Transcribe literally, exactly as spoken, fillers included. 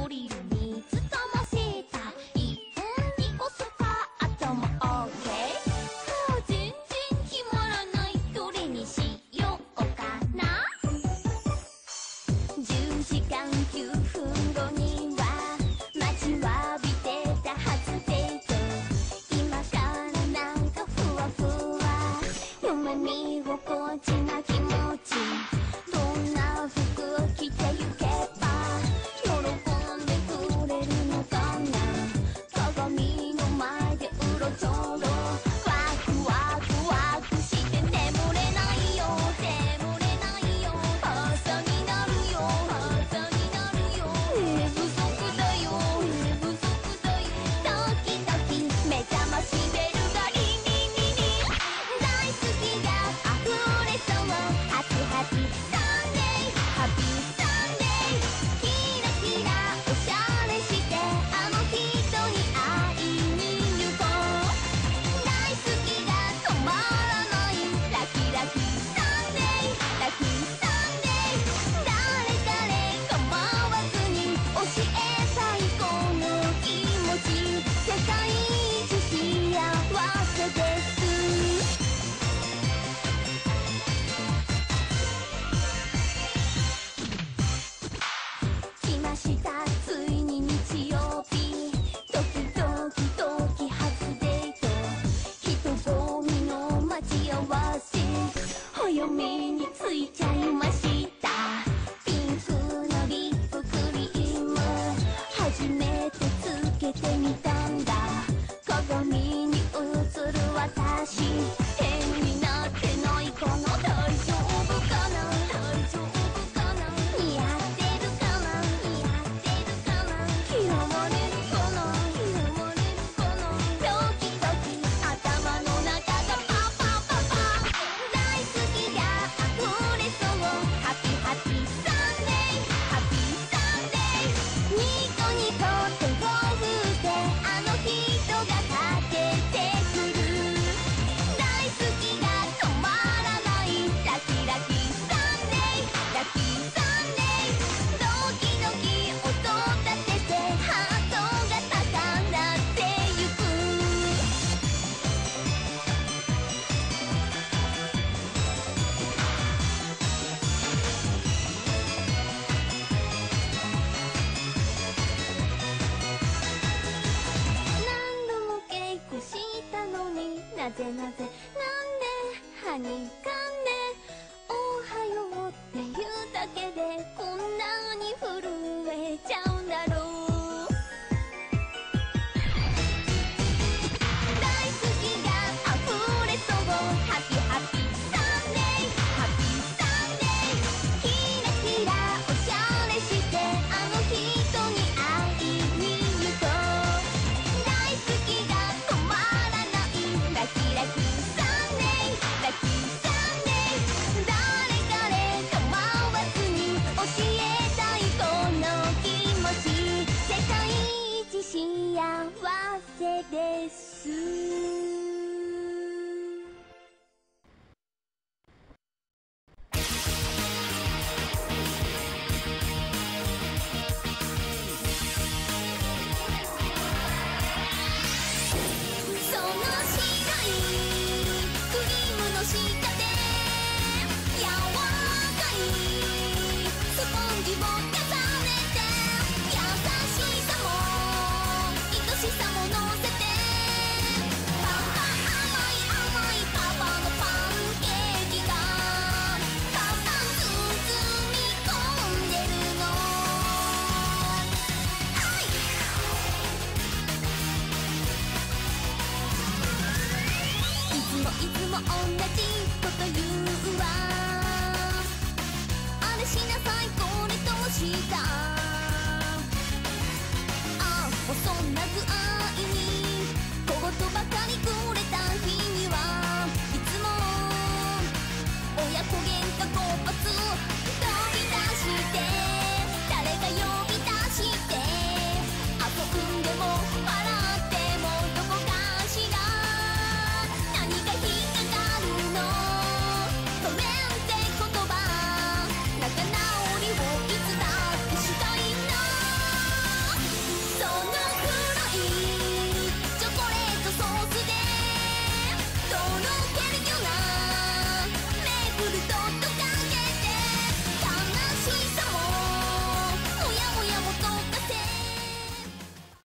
ドリルにつかませたいっぽんにこスカートも オーケー。 もう全然決まらない、どれにしようかな。じゅうじかんきゅうふんごには待ちわびてた初デート。今からなんかふわふわ夢見心地な気持ち。どんな服を着てゆけば喜んでくれるのかな。鏡の前でうろちょろワクワクワクして眠れないよ、眠れないよ。朝になるよ、朝になるよ。寝不足だよ、寝不足だよ。時々目覚ましベルがリンリンリンリン。大好きが溢れそう。ハッピーハッピーサンデー、ハッピーサンデー。キラキラおしゃれしてあの人に会いに行こう。大好きが止まらない。ラキラキサンデー、ラキサンデー。誰誰構わずに教えたいこの気持ち。世界一幸せです。来ました、ついに日曜日。ドキドキドキ初デート。人混みの待ち合わせ、早めに着いちゃいました。ピンクのリップクリーム初めてつけてみたんだ。鏡に映る私、変になってないかな。大丈夫かな、大丈夫かな。似合ってるかな、似合ってるかな。嫌われるかな、嫌われるかな。ドキドキ頭の中がパパパパ。大好きが溢れそう。ハッピーハッピーサンデー、ハッピーサンデー。ニコニコ手を振ってあの人が駆けてくる。大好きが止まらない。ラキラキサンデー、ラキサンデー。ドキドキ音立ててハートが高鳴ってゆく。何度も稽古したのになぜなぜなんではにかんでおはようって言うだけでこんなに震えちゃうんだろう。大好きが溢れそう。ハッピーハッピーサンデー、ハッピーサンデー。キラキラおしゃれしてあの人に会いに行こう。大好きが止まらない。ラキラキサンデー、ラキサンデー。誰彼構わずに教えたいこの気持ち。世界一幸せです。その白いクリームの下で柔らかいスポンジを重ねて優しさも愛しさも乗せてパパ甘い甘いパパのパンケーキがたくさん包み込んでるの。はいいつもいつも同じこと言うわ。あれしなさいこれどうしたあもうそんな具合に小言ばかりくれた日にはいつも親子喧嘩勃発飛び出して誰が呼び出して遊んでも笑ってもどこかしら何か引っかかるの。 け